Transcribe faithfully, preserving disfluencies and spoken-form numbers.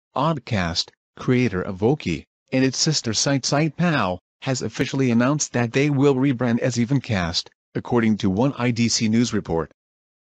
Oddcast, creator of Voki, and its sister site SitePal, has officially announced that they will rebrand as Evencast, according to one I D C news report.